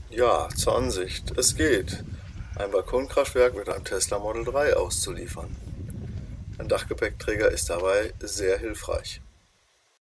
Ja, zur Ansicht. Es geht, ein Balkonkraftwerk mit einem Tesla Model 3 auszuliefern. Ein Dachgepäckträger ist dabei sehr hilfreich.